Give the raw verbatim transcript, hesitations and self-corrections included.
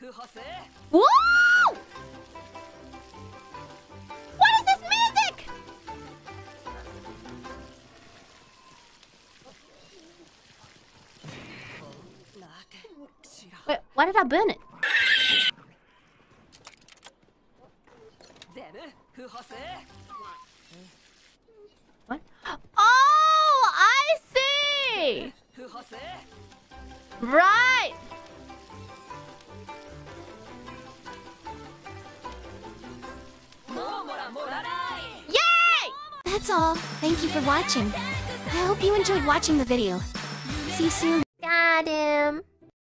Whoa! What is this music? Wait, why did I burn it? What? Oh, I see! Right! Yay! That's all. Thank you for watching. I hope you enjoyed watching the video. See you soon.